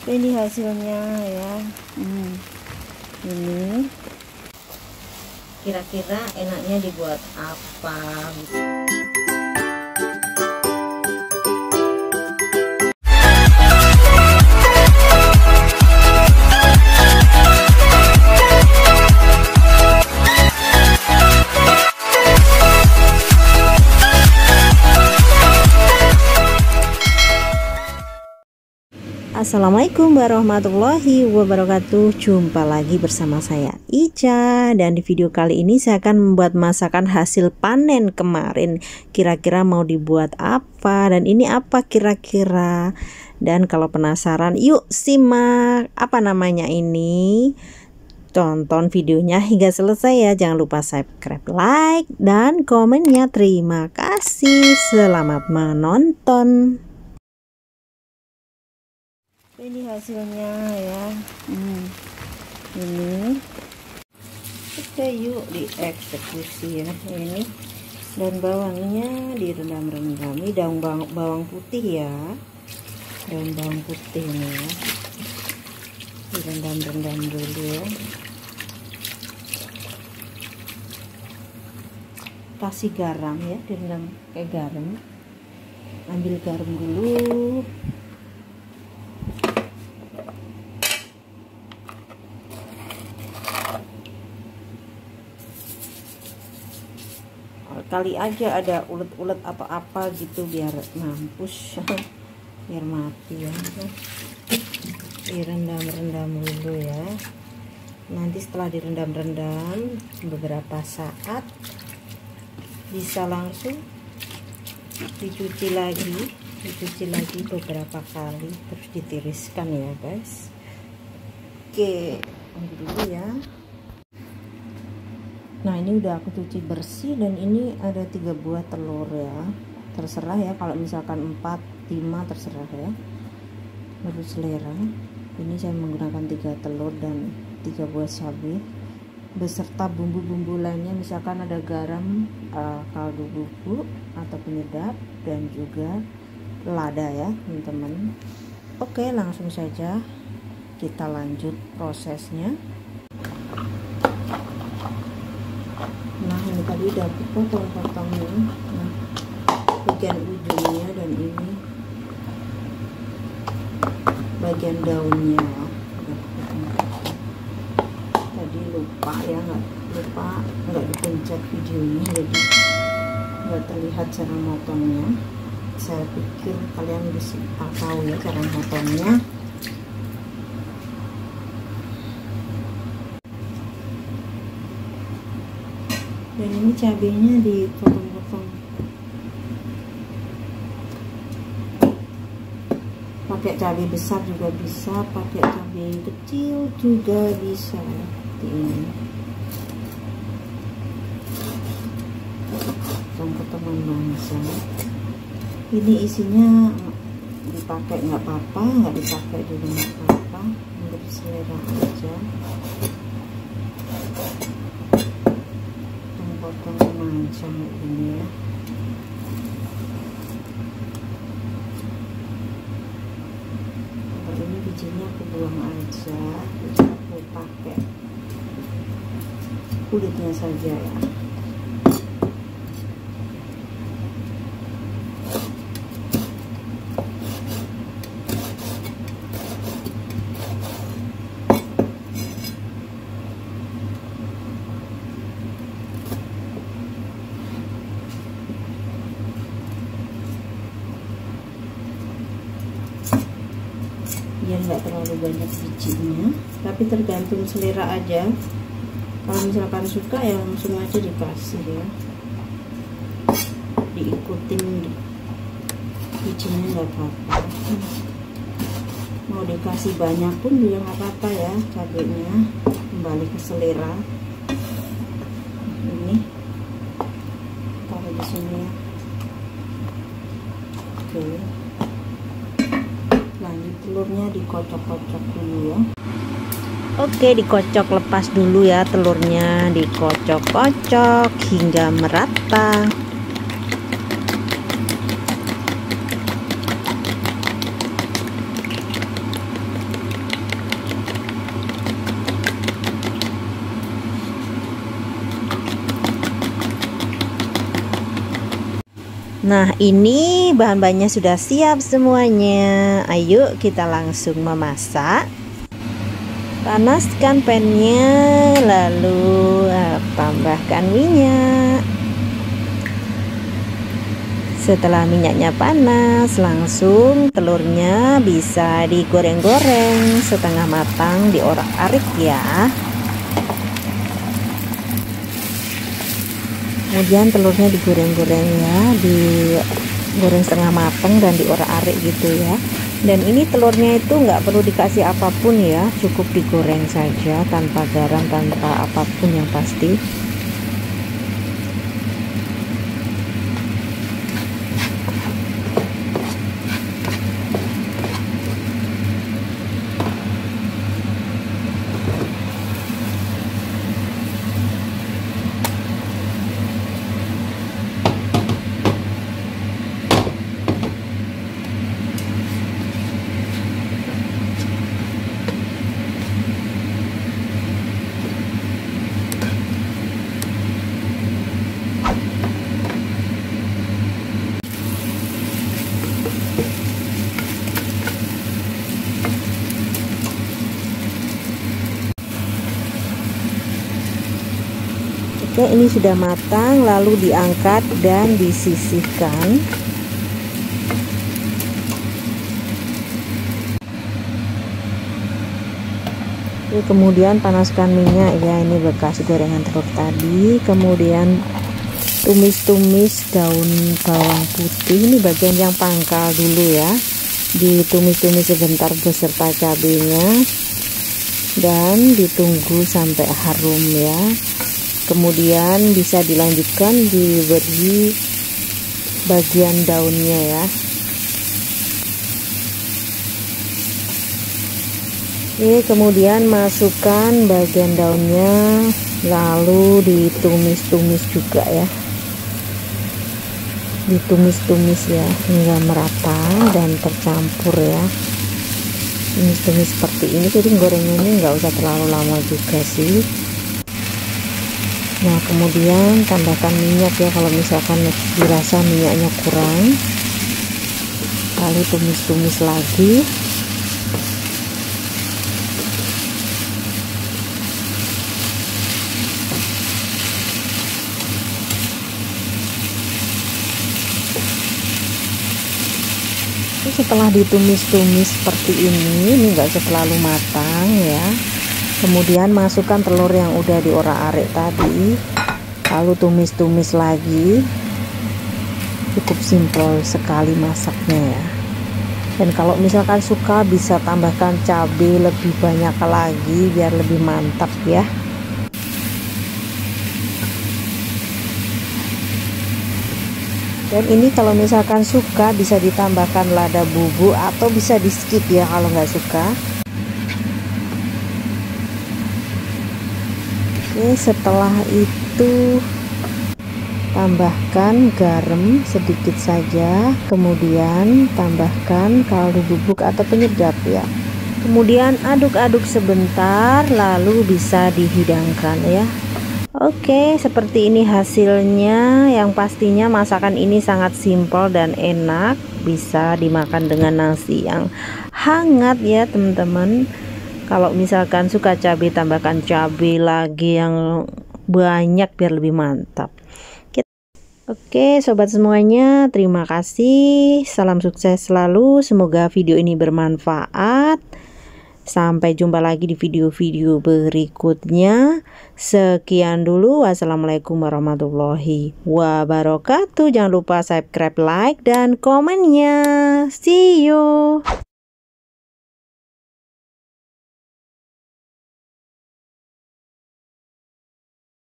Ini hasilnya ya. Ini kira-kira enaknya dibuat apa gitu. Assalamualaikum warahmatullahi wabarakatuh. Jumpa lagi bersama saya Ica, dan di video kali ini saya akan membuat masakan hasil panen kemarin. Kira-kira mau dibuat apa dan ini apa kira-kira? Dan kalau penasaran, yuk simak apa namanya ini. Tonton videonya hingga selesai ya. Jangan lupa subscribe, like, dan komennya. Terima kasih. Selamat menonton. Ini hasilnya ya. Ini oke, yuk dieksekusi ya. Ini daun bawangnya direndam-rendam. Ini daun bawang putih ya, daun bawang putih ini ya, direndam-rendam dulu ya. Kasih garam ya, direndam kayak garam. Ambil garam dulu. Kali aja ada ulet-ulet atau apa gitu biar mampus, biar mati ya. Direndam-rendam dulu ya. Nanti setelah direndam-rendam beberapa saat bisa langsung dicuci lagi beberapa kali, terus ditiriskan ya guys. Oke, ambil dulu ya. Nah, ini udah aku cuci bersih, dan ini ada 3 buah telur ya. Terserah ya, kalau misalkan 4, 5 terserah ya, menurut selera. Ini saya menggunakan 3 telur dan 3 buah cabai beserta bumbu-bumbu lainnya, misalkan ada garam, kaldu bubuk atau penyedap, dan juga lada ya teman-teman. Oke, langsung saja kita lanjut prosesnya. Nah, ini tadi udah aku potong-potongnya, nah, bagian ujungnya, dan ini bagian daunnya. Tadi lupa ya, nggak dipencet videonya, jadi nggak terlihat cara motongnya. Saya pikir kalian bisa tahu ya cara motongnya. Dan ini cabenya dipotong-potong, pakai cabai besar juga bisa, pakai cabai kecil juga bisa, seperti ini. Potong-potongan bangsa. Ini isinya dipakai nggak apa-apa, nggak dipakai juga nggak apa-apa, untuk selera aja. Potong macam ini ya. Kalau ini bijinya aku buang aja, aku pakai kulitnya saja ya. Biar nggak terlalu banyak bijinya, tapi tergantung selera aja. Kalau misalkan suka ya langsung aja dikasih ya, diikutin bijinya nggak apa-apa. Mau dikasih banyak pun juga nggak apa-apa ya, cabenya kembali ke selera. Ini taruh di sini ya. Oke, lanjut telurnya dikocok-kocok dulu ya. Oke, dikocok, lepas dulu ya telurnya, dikocok-kocok hingga merata. Nah, ini bahan-bahannya sudah siap semuanya. Ayo kita langsung memasak. Panaskan pannya, lalu tambahkan minyak. Setelah minyaknya panas, langsung telurnya bisa digoreng-goreng setengah matang, diorak-arik ya. Kemudian telurnya digoreng-goreng ya, digoreng setengah matang dan diorak-arik gitu ya. Dan ini telurnya itu nggak perlu dikasih apapun ya, cukup digoreng saja tanpa garam, tanpa apapun yang pasti. Oke, ini sudah matang, lalu diangkat dan disisihkan. Oke, kemudian panaskan minyak ya, ini bekas gorengan telur tadi. Kemudian tumis-tumis daun bawang putih, ini bagian yang pangkal dulu ya, ditumis-tumis sebentar beserta cabenya dan ditunggu sampai harum ya. Kemudian bisa dilanjutkan diberi bagian daunnya ya. Oke, kemudian masukkan bagian daunnya, lalu ditumis-tumis juga ya, ditumis-tumis ya hingga merata dan tercampur ya. Tumis-tumis seperti ini, jadi gorengannya nggak usah terlalu lama juga sih. Nah, kemudian tambahkan minyak ya kalau misalkan dirasa minyaknya kurang, lalu tumis-tumis lagi. Setelah ditumis-tumis seperti ini nggak terlalu matang ya. Kemudian masukkan telur yang udah diorak-arik tadi, lalu tumis-tumis lagi. Cukup simpel sekali masaknya ya. Dan kalau misalkan suka bisa tambahkan cabai lebih banyak lagi biar lebih mantap ya. Dan ini kalau misalkan suka bisa ditambahkan lada bubuk atau bisa di skip ya kalau nggak suka. Oke, setelah itu tambahkan garam sedikit saja, kemudian tambahkan kaldu bubuk atau penyedap ya. Kemudian aduk-aduk sebentar lalu bisa dihidangkan ya. Oke, seperti ini hasilnya. Yang pastinya masakan ini sangat simpel dan enak, bisa dimakan dengan nasi yang hangat ya teman-teman. Kalau misalkan suka cabai, tambahkan cabai lagi yang banyak biar lebih mantap. Oke sobat semuanya, terima kasih, salam sukses selalu, semoga video ini bermanfaat. Sampai jumpa lagi di video-video berikutnya. Sekian dulu, wassalamualaikum warahmatullahi wabarakatuh. Jangan lupa subscribe, like, dan komennya. See you.